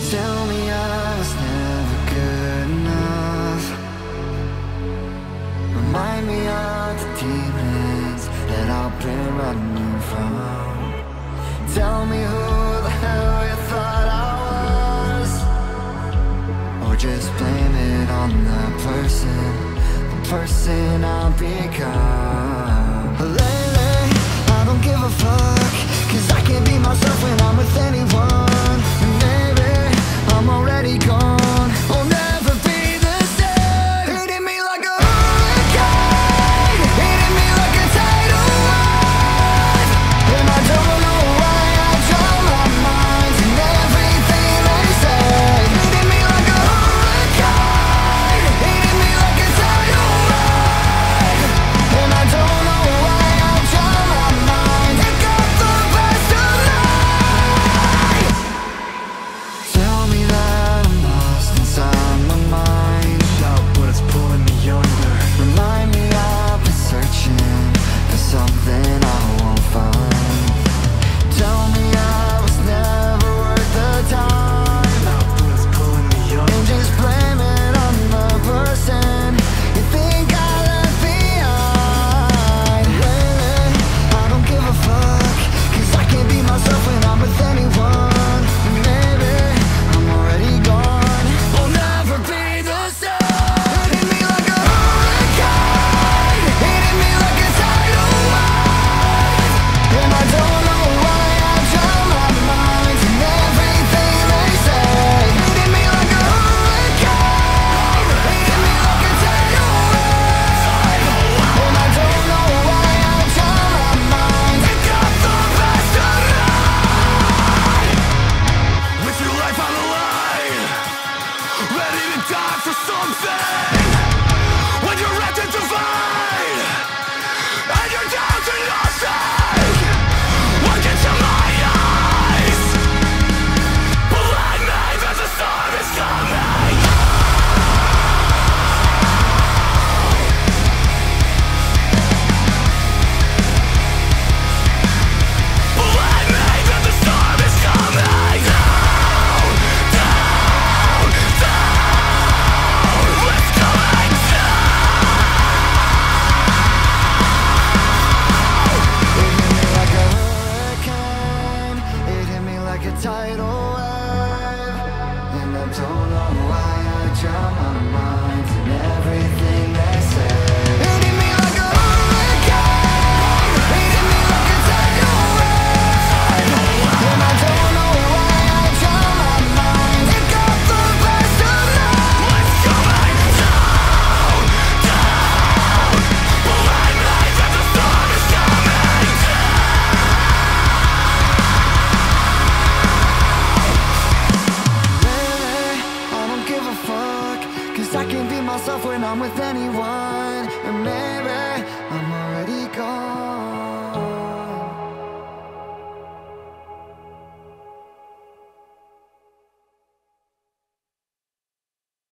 Tell me I was never good enough. Remind me of the demons that I've been running from. Tell me who the hell you thought I was, or just blame it on the person I've become. Lately, I don't give a fuck, 'cause I can't be myself when I'm with anyone. And maybe I'm already gone, I'll never be the same. Hitting me like a hurricane, hitting me like a tidal wave. And I don't know why I drown my mind in everything they say. Hitting me like a hurricane, hitting me like a tidal wave. And I don't know why I drown my mind. It got the best of me. Tell me that I'm lost inside my mind. Shout, but it's pulling me under. Remind me I've been searching for something I won't find. Tell me I was never worth the time. Shout, but it's pulling me And under. just blame it on the person you think I left behind. Lately, I don't give a fuck, 'cause I can't be myself when I'm with anyone. And maybe I'm already gone, I'll never be the same. Hitting me like a hurricane, hitting me like a tidal wave. And I don't know why I drown my mind in everything they say. Hitting me like a hurricane, hitting me like a tidal wave. And I don't know why I drown my mind. It got the best of me. With your life on the line, ready to die for something. When you're wrapped in divine, and you're down to nothing. Look into my eyes, believe me that the storm is coming. Believe me that the storm is coming. Down, down, down. It's coming down. It hit me like a hurricane, it hit me like a tidal wave. And I don't know why I drown my mind in everything they say. It hit me like a hurricane, it hit me like a tidal wave. And I don't know why I drown my mind. It got the best of me. It's coming down, down. Believe me that the storm is coming Lately, I don't give a fuck, 'cause I can't be myself when I'm with anyone. And maybe